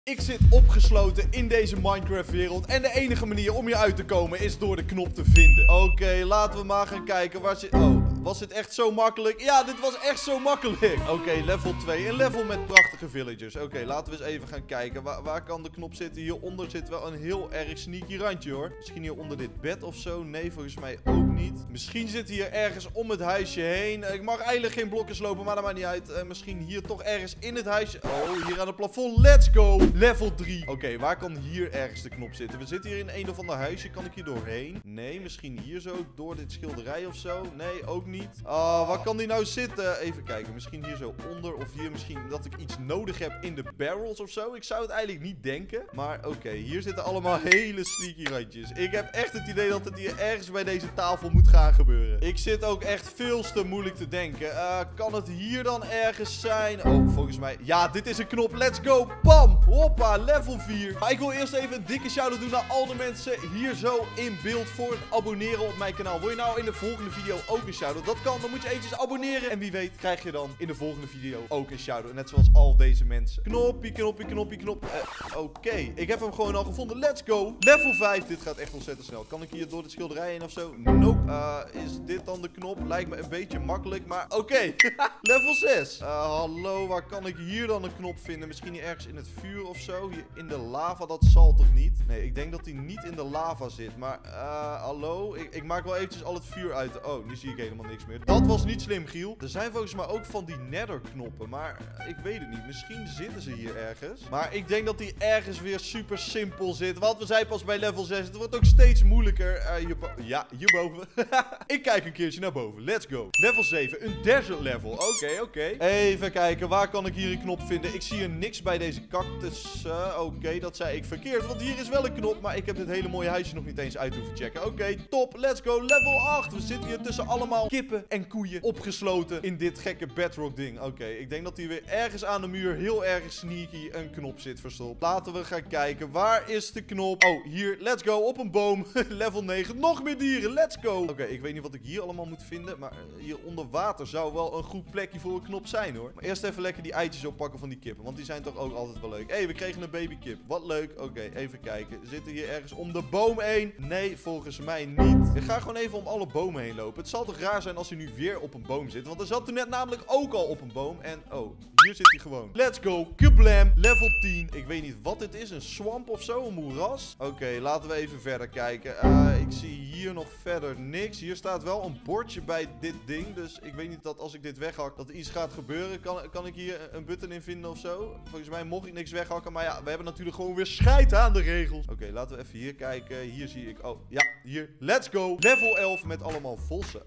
Ik zit opgesloten in deze Minecraft-wereld en de enige manier om hier uit te komen is door de knop te vinden. Oké, laten we maar gaan kijken waar zit... Oh, was dit echt zo makkelijk? Ja, dit was echt zo makkelijk. Oké, level 2. Een level met prachtige villagers. Oké, laten we eens even gaan kijken. Waar kan de knop zitten? Hieronder zit wel een heel erg sneaky randje, hoor. Misschien hier onder dit bed of zo? Nee, volgens mij ook niet. Misschien zit hier ergens om het huisje heen. Ik mag eigenlijk geen blokjes lopen, maar dat maakt niet uit. Misschien hier toch ergens in het huisje. Oh, hier aan het plafond. Let's go! Level 3. Oké, waar kan hier ergens de knop zitten? We zitten hier in een of ander huisje. Kan ik hier doorheen? Nee, misschien hier zo door dit schilderij of zo? Nee, ook niet. Waar kan die nou zitten? Even kijken. Misschien hier zo onder of hier misschien dat ik iets nodig heb in de barrels of zo. Ik zou het eigenlijk niet denken. Maar oké, hier zitten allemaal hele sneaky randjes. Ik heb echt het idee dat het hier ergens bij deze tafel moet gaan gebeuren. Ik zit ook echt veel te moeilijk te denken. Kan het hier dan ergens zijn? Oh, volgens mij... Ja, dit is een knop. Let's go. Bam! Hoppa, level 4. Maar ik wil eerst even een dikke shout-out doen naar al de mensen hier zo in beeld voor het abonneren op mijn kanaal. Wil je nou in de volgende video ook een shout-out? Dat kan, dan moet je eventjes abonneren. En wie weet krijg je dan in de volgende video ook een shout-out. Net zoals al deze mensen. Knoppie, knoppie, knoppie, knop. Oké, ik heb hem gewoon al gevonden. Let's go. Level 5. Dit gaat echt ontzettend snel. Kan ik hier door het schilderij heen of zo? Nope. Is dit dan de knop? Lijkt me een beetje makkelijk, maar oké. Level 6. Hallo, waar kan ik hier dan een knop vinden? Misschien hier ergens in het vuur of zo? Hier in de lava, dat zal toch niet? Nee, ik denk dat hij niet in de lava zit. Maar, hallo? Ik maak wel eventjes al het vuur uit. Oh, nu zie ik helemaal niks meer. Dat was niet slim, Giel. Er zijn volgens mij ook van die nether knoppen. Maar ik weet het niet. Misschien zitten ze hier ergens. Maar ik denk dat die ergens weer super simpel zit. Want we zijn pas bij level 6. Het wordt ook steeds moeilijker. Ja, hierboven. Ik kijk een keertje naar boven. Let's go. Level 7. Een desert level. Oké. Even kijken. Waar kan ik hier een knop vinden? Ik zie hier niks bij deze cactus. Oké, dat zei ik verkeerd. Want hier is wel een knop. Maar ik heb dit hele mooie huisje nog niet eens uit hoeven checken. Oké, top. Let's go. Level 8. We zitten hier tussen allemaal kippen en koeien opgesloten in dit gekke bedrock ding. Oké, ik denk dat hier weer ergens aan de muur heel erg sneaky een knop zit verstopt. Laten we gaan kijken. Waar is de knop? Oh, hier. Let's go. Op een boom. Level 9. Nog meer dieren. Let's go. Oké, ik weet niet wat ik hier allemaal moet vinden. Maar hier onder water zou wel een goed plekje voor een knop zijn, hoor. Maar eerst even lekker die eitjes oppakken van die kippen. Want die zijn toch ook altijd wel leuk. Hé, we kregen een babykip. Wat leuk. Oké, even kijken. Zitten hier ergens om de boom heen? Nee, volgens mij niet. Ik ga gewoon even om alle bomen heen lopen. Het zal toch raar zijn als hij nu weer op een boom zit. Want er zat toen net namelijk ook al op een boom. En, oh, hier zit hij gewoon. Let's go. Kablam. Level 10. Ik weet niet wat dit is. Een swamp of zo? Een moeras? Oké, laten we even verder kijken. Ik zie hier nog verder niks. Hier staat wel een bordje bij dit ding. Dus ik weet niet dat als ik dit weghak, dat er iets gaat gebeuren. Kan ik hier een button in vinden of zo? Volgens mij mocht ik niks weghakken. Maar ja, we hebben natuurlijk gewoon weer scheid aan de regels. Oké, laten we even hier kijken. Hier zie ik... Oh, ja, hier. Let's go. Level 11 met allemaal vossen.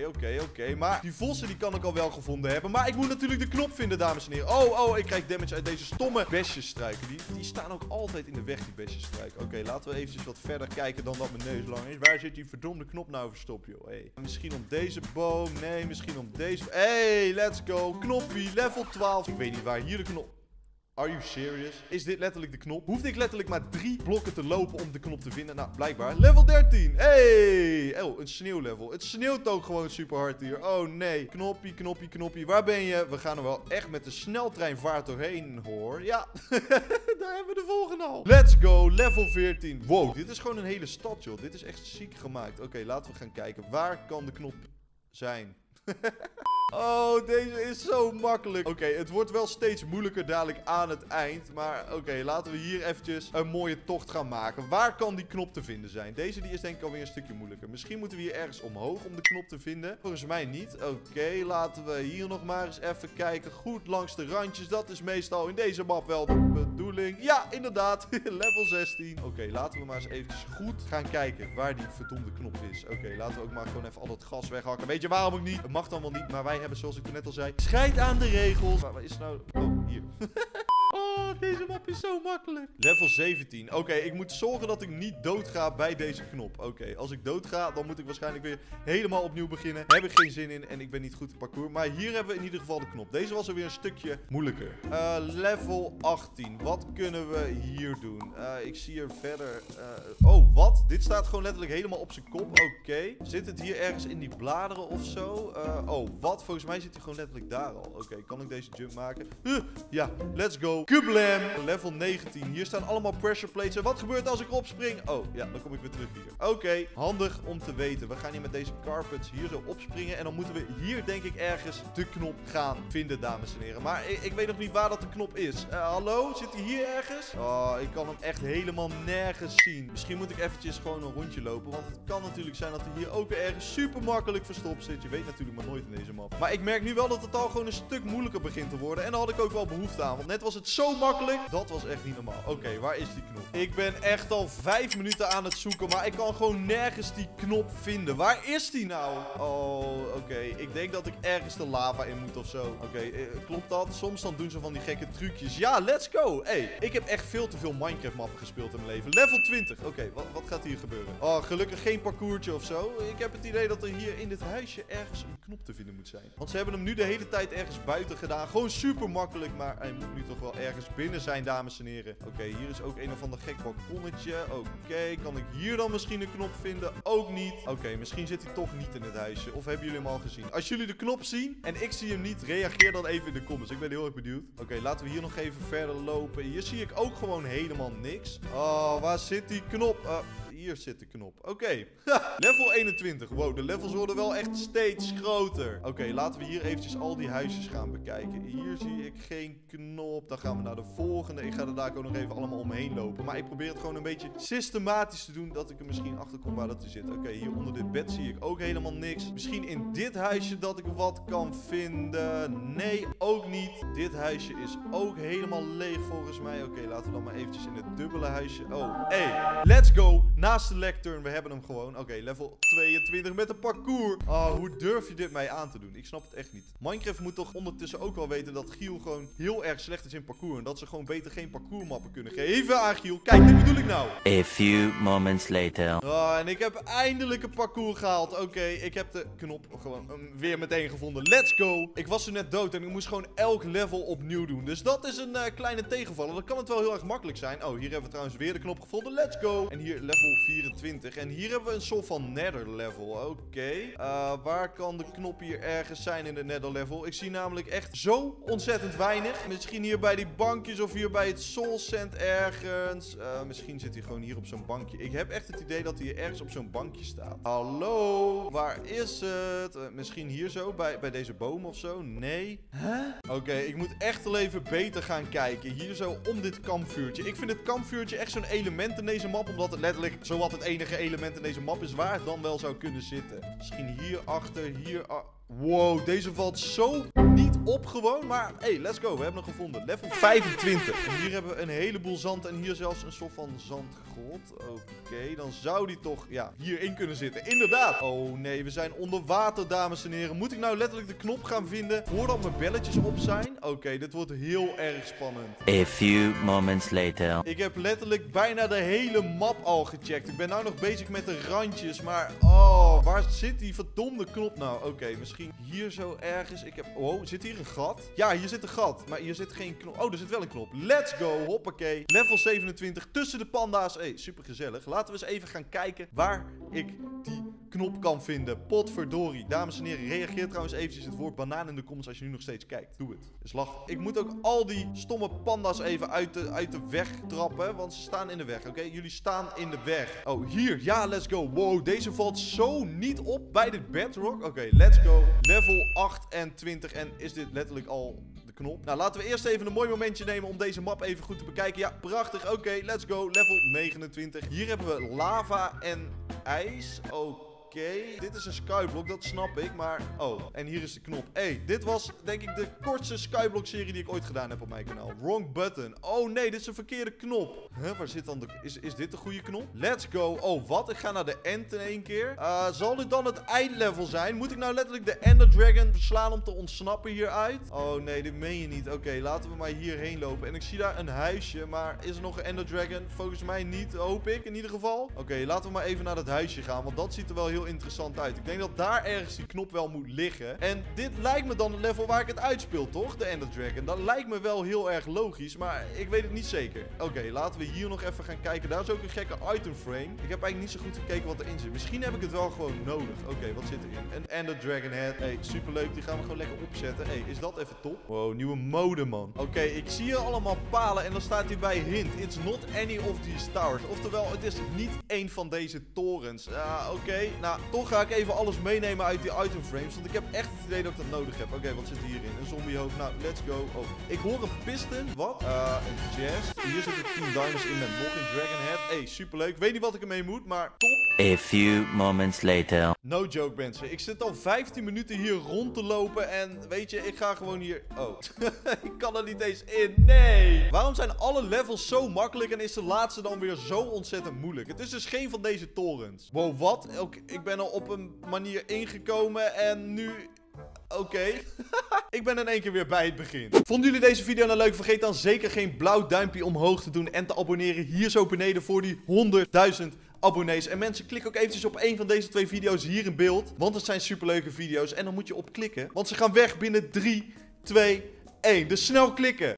Oké. Maar die vossen die kan ik al wel gevonden hebben. Maar ik moet natuurlijk de knop vinden, dames en heren. Oh, ik krijg damage uit deze stomme besjesstruiken. Die staan ook altijd in de weg, die besjesstruiken. Oké, laten we eventjes wat verder kijken dan dat mijn neus lang is. Waar zit die verdomde knop nou verstopt, joh? Hey. Misschien om deze boom. Nee, misschien om deze... Hey, let's go. Knoppie, level 12. Ik weet niet waar hier de knop... Are you serious? Is dit letterlijk de knop? Hoefde ik letterlijk maar 3 blokken te lopen om de knop te vinden? Nou, blijkbaar. Level 13. Hey! Oh, een sneeuwlevel. Het sneeuwt ook gewoon super hard hier. Oh, nee. Knoppie. Waar ben je? We gaan er wel echt met de sneltreinvaart doorheen, hoor. Ja. Daar hebben we de volgende al. Let's go. Level 14. Wow, dit is gewoon een hele stad, joh. Dit is echt ziek gemaakt. Oké, laten we gaan kijken. Waar kan de knop zijn? Oh, deze is zo makkelijk. Oké, het wordt wel steeds moeilijker dadelijk aan het eind. Maar oké, laten we hier eventjes een mooie tocht gaan maken. Waar kan die knop te vinden zijn? Deze die is denk ik alweer een stukje moeilijker. Misschien moeten we hier ergens omhoog om de knop te vinden. Volgens mij niet. Oké, laten we hier nog maar eens even kijken. Goed langs de randjes. Dat is meestal in deze map wel de bedoeling. Ja, inderdaad. Level 16. Oké, laten we maar eens eventjes goed gaan kijken waar die verdomde knop is. Oké, laten we ook maar gewoon even al dat gas weghakken. Weet je waarom ook niet? Het mag dan wel niet, maar wij hebben, zoals ik net al zei, scheid aan de regels. Maar waar is het nou? Oh, hier. Oh, deze map is zo makkelijk. Level 17. Oké, ik moet zorgen dat ik niet doodga bij deze knop. Oké, als ik doodga, dan moet ik waarschijnlijk weer helemaal opnieuw beginnen. Heb ik geen zin in en ik ben niet goed in parcours. Maar hier hebben we in ieder geval de knop. Deze was er weer een stukje moeilijker. Level 18. Wat kunnen we hier doen? Ik zie er verder... Oh, wat? Dit staat gewoon letterlijk helemaal op zijn kop. Oké. Zit het hier ergens in die bladeren of zo? Oh, wat? Volgens mij zit hij gewoon letterlijk daar al. Oké, kan ik deze jump maken? Ja, let's go. Kablam. Level 19. Hier staan allemaal pressure plates. En wat gebeurt als ik erop spring? Oh, ja, dan kom ik weer terug hier. Oké, handig om te weten. We gaan hier met deze carpets hier zo opspringen. En dan moeten we hier, denk ik, ergens de knop gaan vinden, dames en heren. Maar ik weet nog niet waar dat de knop is. Hallo? Zit hij hier ergens? Oh, ik kan hem echt helemaal nergens zien. Misschien moet ik eventjes gewoon een rondje lopen. Want het kan natuurlijk zijn dat hij hier ook weer ergens super makkelijk verstopt zit. Je weet natuurlijk maar nooit in deze map. Maar ik merk nu wel dat het al gewoon een stuk moeilijker begint te worden. En daar had ik ook wel behoefte aan. Want net was het zo makkelijk. Dat was echt niet normaal. Oké, waar is die knop? Ik ben echt al 5 minuten aan het zoeken. Maar ik kan gewoon nergens die knop vinden. Waar is die nou? Oh, oké. Ik denk dat ik ergens de lava in moet of zo. Oké, klopt dat? Soms dan doen ze van die gekke trucjes. Ja, let's go. Hey, ik heb echt veel te veel Minecraft mappen gespeeld in mijn leven. Level 20. Oké, wat gaat hier gebeuren? Oh, gelukkig geen parcoursje of zo. Ik heb het idee dat er hier in dit huisje ergens een knop te vinden moet zijn. Want ze hebben hem nu de hele tijd ergens buiten gedaan. Gewoon super makkelijk. Maar hij moet nu toch wel ergens binnen zijn, dames en heren. Oké, hier is ook een of ander gek balkonnetje. Oké, kan ik hier dan misschien een knop vinden? Ook niet. Oké, misschien zit hij toch niet in het huisje. Of hebben jullie hem al gezien? Als jullie de knop zien en ik zie hem niet, reageer dan even in de comments. Ik ben heel erg benieuwd. Oké, laten we hier nog even verder lopen. Hier zie ik ook gewoon helemaal niks. Oh, waar zit die knop? Hier zit de knop. Oké. Level 21. Wow, de levels worden wel echt steeds groter. Oké, laten we hier eventjes al die huisjes gaan bekijken. Hier zie ik geen knop. Dan gaan we naar de volgende. Ik ga er daar ook nog even allemaal omheen lopen. Maar ik probeer het gewoon een beetje systematisch te doen. Dat ik er misschien achter kom waar dat hij zit. Oké, hier onder dit bed zie ik ook helemaal niks. Misschien in dit huisje dat ik wat kan vinden. Nee, ook niet. Dit huisje is ook helemaal leeg volgens mij. Oké, laten we dan maar eventjes in het dubbele huisje. Oh, hey, let's go. Naast de lectern, we hebben hem gewoon. Oké, level 22 met een parcours. Oh, hoe durf je dit mij aan te doen? Ik snap het echt niet. Minecraft moet toch ondertussen ook wel weten dat Giel gewoon heel erg slecht is in parcours. En dat ze gewoon beter geen parcoursmappen kunnen geven aan Giel. Kijk, dit bedoel ik nou. A few moments later. Oh, en ik heb eindelijk een parcours gehaald. Oké, ik heb de knop gewoon weer meteen gevonden. Let's go. Ik was er net dood en ik moest gewoon elk level opnieuw doen. Dus dat is een kleine tegenvaller. Dan kan het wel heel erg makkelijk zijn. Oh, hier hebben we trouwens weer de knop gevonden. Let's go. En hier level 24. En hier hebben we een soort van nether level. Oké. Waar kan de knop hier ergens zijn in de nether level? Ik zie namelijk echt zo ontzettend weinig. Misschien hier bij die bankjes of hier bij het soul sand ergens. Misschien zit hij gewoon hier op zo'n bankje. Ik heb echt het idee dat hij hier ergens op zo'n bankje staat. Hallo? Waar is het? Misschien hier zo bij deze boom of zo? Nee. Huh? Oké, ik moet echt wel even beter gaan kijken. Hier zo om dit kampvuurtje. Ik vind het kampvuurtje echt zo'n element in deze map. Omdat het letterlijk zowat het enige element in deze map is waar het dan wel zou kunnen zitten. Misschien hierachter, hier. Wow, deze valt zo niet op gewoon. Maar, hey, let's go. We hebben hem gevonden. Level 25. En hier hebben we een heleboel zand. En hier zelfs een soort van zandgrot. Oké, dan zou die toch, ja, hierin kunnen zitten. Inderdaad. Oh nee, we zijn onder water, dames en heren. Moet ik nou letterlijk de knop gaan vinden voordat mijn belletjes op zijn? Oké, dit wordt heel erg spannend. A few moments later. Ik heb letterlijk bijna de hele map al gecheckt. Ik ben nou nog bezig met de randjes. Maar, oh, waar zit die verdomde knop nou? Oké, misschien hier zo ergens. Oh, zit hier een gat? Ja, hier zit een gat. Maar hier zit geen knop. Oh, er zit wel een knop. Let's go. Hoppakee. Level 27 tussen de panda's. Hey, super gezellig. Laten we eens even gaan kijken waar ik die knop kan vinden. Potverdorie. Dames en heren, reageer trouwens eventjes het woord banaan in de comments als je nu nog steeds kijkt. Doe het. Is lachen. Ik moet ook al die stomme panda's even uit de weg trappen. Want ze staan in de weg. Oké, jullie staan in de weg. Oh, hier. Ja, let's go. Wow, deze valt zo niet op bij dit bedrock. Oké, let's go. Level 28. En is dit letterlijk al de knop? Nou, laten we eerst even een mooi momentje nemen om deze map even goed te bekijken. Ja, prachtig. Oké, let's go. Level 29. Hier hebben we lava en ijs. Oké, dit is een skyblock, dat snap ik, maar... Oh, en hier is de knop. Hey, dit was, denk ik, de kortste skyblock-serie die ik ooit gedaan heb op mijn kanaal. Wrong button. Oh nee, dit is een verkeerde knop. Huh, waar zit dan de... Is dit de goede knop? Let's go. Oh, wat? Ik ga naar de end in één keer. Zal dit dan het eindlevel zijn? Moet ik nou letterlijk de Ender Dragon verslaan om te ontsnappen hieruit? Oh nee, dit meen je niet. Oké, laten we maar hierheen lopen. En ik zie daar een huisje, maar is er nog een Ender Dragon? Volgens mij niet, hoop ik in ieder geval. Oké, laten we maar even naar dat huisje gaan, want dat ziet er wel heel heel interessant uit. Ik denk dat daar ergens die knop wel moet liggen. En dit lijkt me dan het level waar ik het uitspeel, toch? De Ender Dragon. Dat lijkt me wel heel erg logisch, maar ik weet het niet zeker. Oké, laten we hier nog even gaan kijken. Daar is ook een gekke item frame. Ik heb eigenlijk niet zo goed gekeken wat erin zit. Misschien heb ik het wel gewoon nodig. Oké, wat zit erin? Een Ender Dragon head. Hey, superleuk. Die gaan we gewoon lekker opzetten. Hey, is dat even top? Wow, nieuwe mode, man. Oké, ik zie hier allemaal palen en dan staat hierbij hint. It's not any of these towers. Oftewel, het is niet één van deze torens. Oké. Nou, toch ga ik even alles meenemen uit die item frames. Want ik heb echt het idee dat ik dat nodig heb. Oké, wat zit hierin? Een zombiehoofd. Nou, let's go. Oh, ik hoor een piston. Wat? Een chest. Hier zitten 10 diamonds in met nog een dragon head. Hey, superleuk. Ik weet niet wat ik ermee moet, maar top. A few moments later. No joke, mensen. Ik zit al 15 minuten hier rond te lopen en weet je, ik ga gewoon hier... Oh, ik kan er niet eens in. Nee! Waarom zijn alle levels zo makkelijk en is de laatste dan weer zo ontzettend moeilijk? Het is dus geen van deze torens. Wow, wat? Ik ben er op een manier ingekomen en nu... Oké. Ik ben in één keer weer bij het begin. Vonden jullie deze video nou leuk? Vergeet dan zeker geen blauw duimpje omhoog te doen en te abonneren hier zo beneden voor die 100.000 abonnees. En mensen, klik ook eventjes op een van deze 2 video's hier in beeld. Want het zijn superleuke video's en dan moet je op klikken. Want ze gaan weg binnen 3, 2, 1. Dus snel klikken.